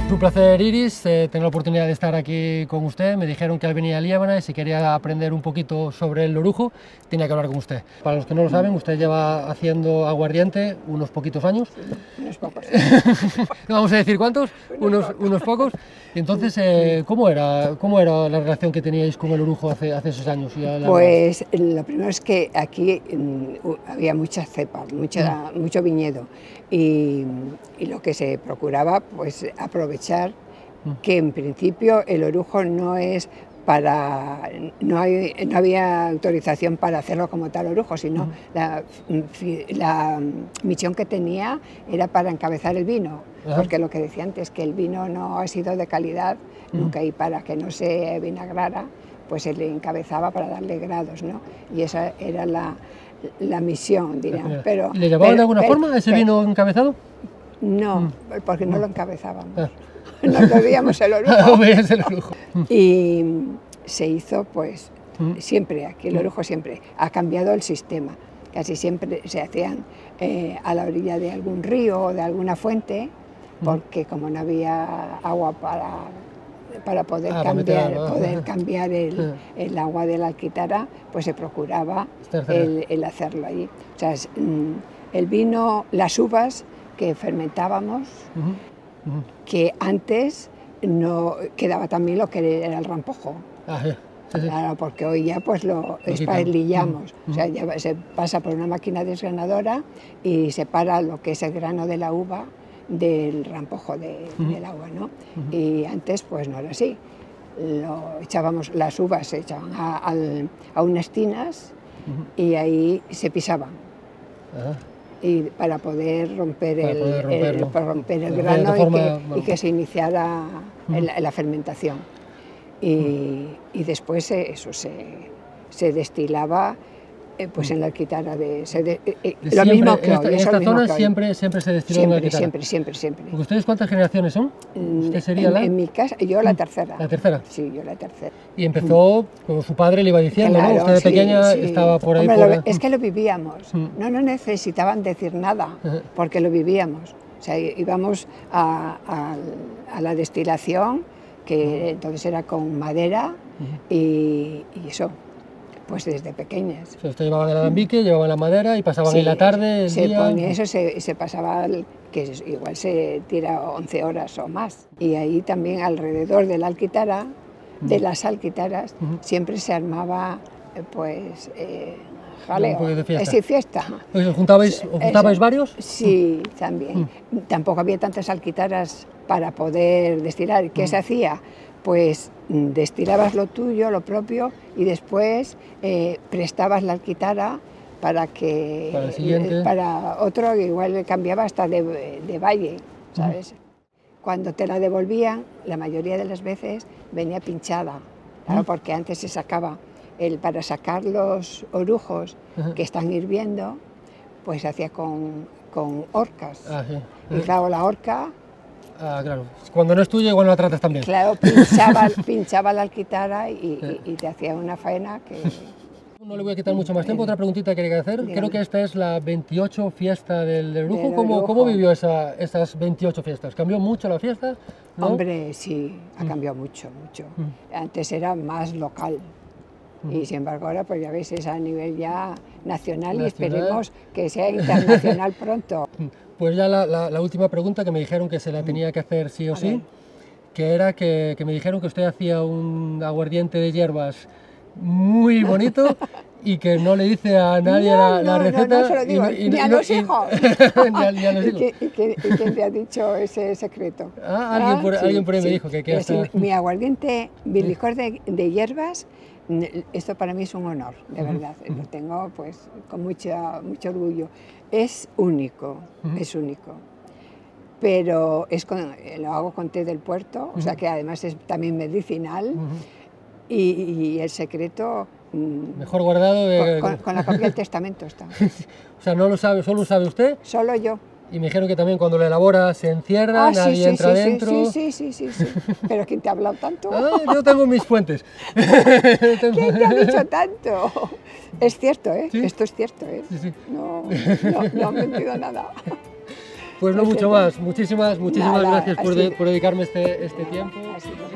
Es un placer, Iris, tener la oportunidad de estar aquí con usted. Me dijeron que él venía a Liébana y si quería aprender un poquito sobre el orujo, tenía que hablar con usted. Para los que no lo saben, usted lleva haciendo aguardiente unos poquitos años. Sí, unos pocos. No vamos a decir cuántos, unos pocos. Y entonces, ¿cómo era la relación que teníais con el orujo hace esos años? Pues lo primero es que aquí había muchas cepas, mucho viñedo y lo que se procuraba, pues aprovechar que en principio el orujo no es para, no había autorización para hacerlo como tal orujo, sino la misión que tenía era para encabezar el vino, porque lo que decía antes, que el vino no ha sido de calidad nunca, y para que no se vinagrara, pues se le encabezaba para darle grados, ¿no? Y esa era la misión, diríamos. Pero, ¿le llamaban de alguna forma ese vino encabezado? No, porque no lo encabezábamos. Nos bebíamos el orujo. Y se hizo, pues, siempre, aquí el orujo siempre. Ha cambiado el sistema. Casi siempre se hacían a la orilla de algún río o de alguna fuente, porque como no había agua para poder cambiar el agua de la alquitara, pues se procuraba el hacerlo allí. O sea, el vino, las uvas que fermentábamos, que antes no quedaba también lo que era el rampojo. Claro, porque hoy ya pues lo espailillamos, o sea, ya se pasa por una máquina desgranadora y separa lo que es el grano de la uva del rampojo del agua, ¿no? Y antes pues no era así. Las uvas se echaban a unas tinas y ahí se pisaban. Y para poder romper el grano y que se iniciara la fermentación. Y después eso se destilaba pues en la alquitara lo mismo que hoy. En esta zona siempre se destiló en la alquitara. Siempre. ¿Porque ustedes cuántas generaciones son? ¿Usted sería en mi casa, yo la tercera. ¿La tercera? Sí, yo la tercera. Y empezó, como su padre le iba diciendo, claro, ¿no? Usted de pequeña estaba por ahí. Hombre, es que lo vivíamos, no necesitaban decir nada, porque lo vivíamos. O sea, íbamos a la destilación, que entonces era con madera y eso. Pues desde pequeñas. Ustedes llevaban el alambique, llevaban la madera y pasaban en la tarde, el día... Ponía eso, se pasaba, que igual se tira 11 horas o más. Y ahí también alrededor de la alquitara, de las alquitaras, siempre se armaba, pues, jaleo. Un de fiesta. Sí, fiesta. ¿Os juntabais varios? Sí, también. Tampoco había tantas alquitaras para poder destilar. ¿Qué se hacía? Pues destilabas lo tuyo, lo propio, y después prestabas la alquitara para otro, igual le cambiaba hasta de valle, ¿sabes? Cuando te la devolvían, la mayoría de las veces venía pinchada, claro, porque antes se sacaba, para sacar los orujos que están hirviendo, pues se hacía con horcas. Y claro, la horca... claro. Cuando no es tuya, igual no la tratas tan bien. Claro, pinchaba la alquitara y te hacía una faena que... No le voy a quitar mucho más tiempo. Otra preguntita que quería hacer. Dígame. Creo que esta es la 28 fiesta del orujo. ¿Cómo vivió esas 28 fiestas? ¿Cambió mucho la fiesta? ¿No? Hombre, sí, ha cambiado mucho. Antes era más local. Y sin embargo ahora, pues ya ves, es a nivel ya nacional y esperemos que sea internacional pronto. Pues ya la última pregunta que me dijeron que se la tenía que hacer sí o sí, que era que me dijeron que usted hacía un aguardiente de hierbas muy bonito y que no le dice a nadie la receta. No se lo digo, ni a los hijos. Ni a los hijos. ¿Y quién te ha dicho ese secreto? Alguien por ahí me dijo que hasta... Mi aguardiente, mi licor de hierbas, esto para mí es un honor, de verdad. Lo tengo pues con mucho orgullo. Es único, pero lo hago con té del puerto, o sea que además es también medicinal, y el secreto... Mejor guardado con la copia del testamento está. O sea, no lo sabe, solo lo sabe usted. Solo yo. Y me dijeron que también cuando lo elabora se encierra, nadie entra dentro. Sí. Pero ¿quién te ha hablado tanto? Yo tengo mis fuentes. ¿Quién te ha dicho tanto? Es cierto, ¿eh? ¿Sí? Esto es cierto, ¿eh? Sí. No han mentido nada. Pues no mucho más. Muchísimas gracias por dedicarme este tiempo.